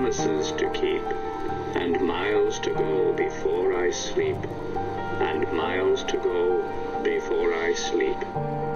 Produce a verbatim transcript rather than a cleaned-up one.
promises to keep, and miles to go before I sleep, and miles to go before I sleep.